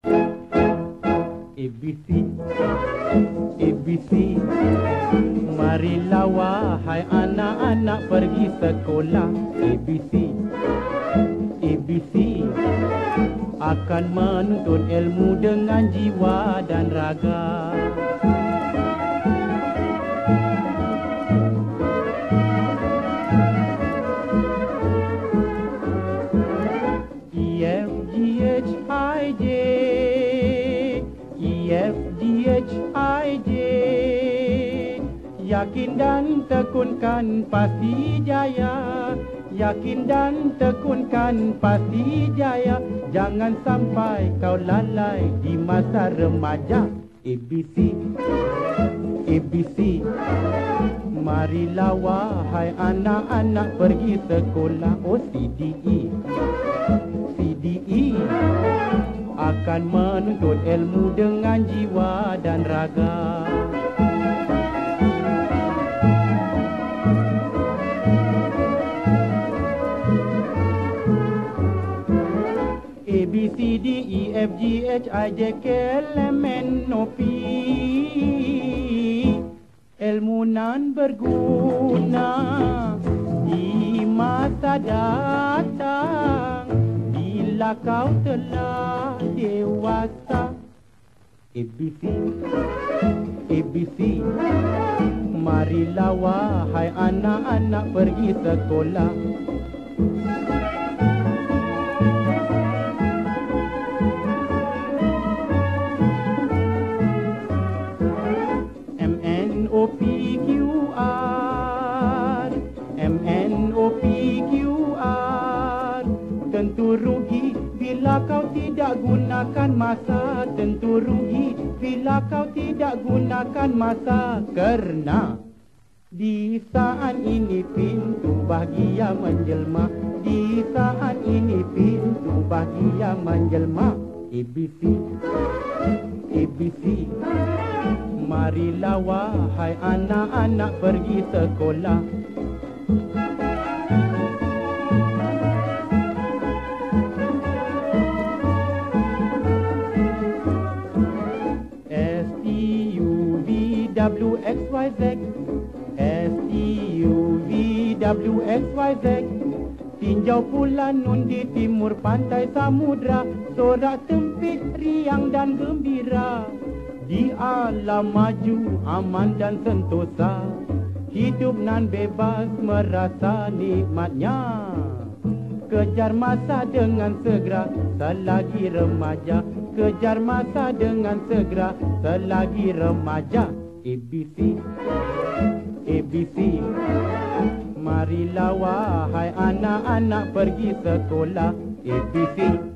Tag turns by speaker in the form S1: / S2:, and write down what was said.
S1: ABC, ABC, marilah wahai anak-anak pergi sekolah. ABC, ABC, akan menuntut ilmu dengan jiwa dan raga. EFGHIJ, EFGHIJ, yakin dan tekunkan pasti jaya. Yakin dan tekunkan pasti jaya. Jangan sampai kau lalai di masa remaja. ABC, ABC, marilah wahai anak-anak pergi sekolah. Oh CDE, CDE, akan menuntut ilmu dengan jiwa dan raga. A, B, C, D, E, F, G, H, I, J, K, L, M, N, O, P. Ilmu nan berguna di masa datang bila kau telah dewasa. ABC, ABC, marilah wahai anak-anak pergi sekolah. MNOPQR, MNOPQR, tentu rugi bila kau tidak gunakan masa. Tentu rugi bila kau tidak gunakan masa. Kerana di saat ini pintu bahagia menjelma. Di saat ini pintu bahagia menjelma. ABC, ABC, marilah wahai anak-anak pergi sekolah. STUVWXYZ, STUVWXYZ, tinjau pula nun di timur pantai samudra. Sorak tempit, riang dan gembira. Di alam maju, aman dan sentosa, hidup nan bebas merasa nikmatnya. Kejar masa dengan segera selagi remaja. Kejar masa dengan segera selagi remaja. ABC, ABC, marilah wahai anak-anak pergi sekolah. ABC.